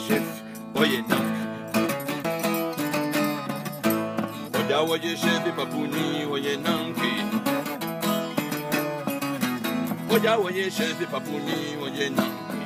chef, oye nank. Oye chef papuni, oye nanki. Oye chef papuni, oye nanki.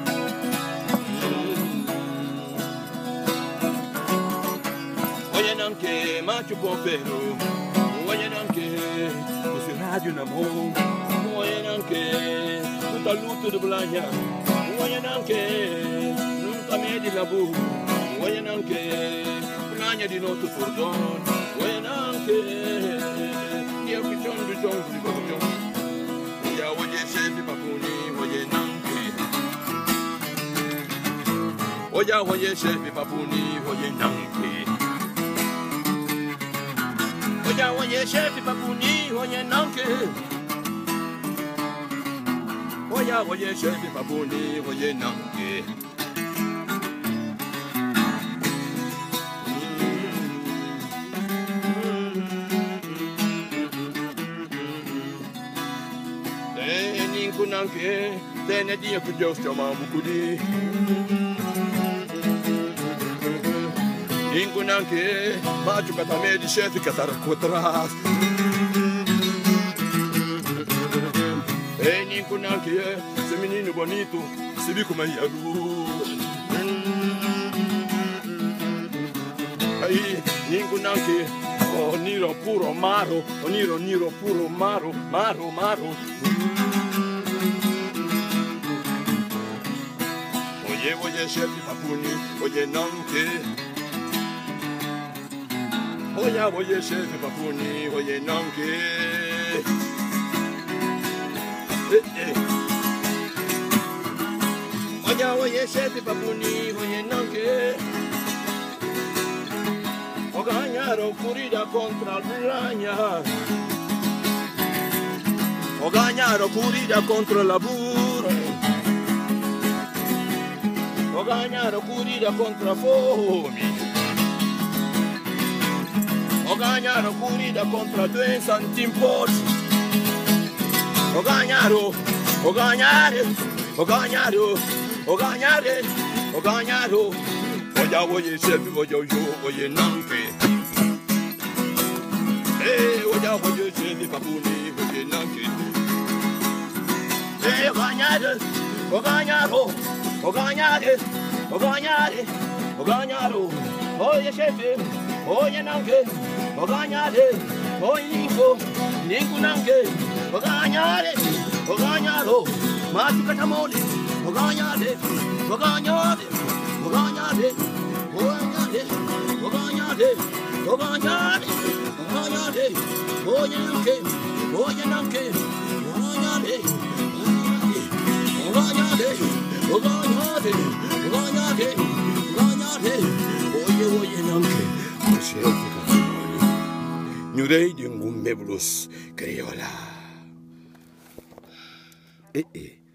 Oye nanke, machu pompero. Oye nanke, você rádio na mão. Oye nanke, muita luta de blanha. Oye nanke, nunca me de labu. Oye nanke, blanha de nosso furdon. Oye nanke, dia pichon de chon de pichon. Ya oye chefe papuni, oye nanke. Oye chefe papuni, oye nanke. Oye chefe papuni, oye nanke. Oye chefe papuni, oye nanke. Ninkunanke, tene dia que Deus te ama mukudi. Ninkunanke, macho katame de chefe cataracotrás. Ninkunanke, esse menino bonito, se vi como é luz. Aí, ninkunanke, o niro puro maro, o niro puro maro. Oye chefe papuni, oye nanke. Oye chefe papuni, oye nanke. Oye chefe papuni, oye nanke. O ganharam corrida contra a piranha. O ganharam corrida contra a burra. O ganharam corrida contra a fome. O ganharam corrida contra a doença anti-imposto. O ganharam. Oye chefe, oye nanke. Oye chefe papuni, oye nanke. Oye chefe, oye nanke. Oye ninku nanke. Machu katamole. Oganyade. Nyurei de ngumbe blues criola.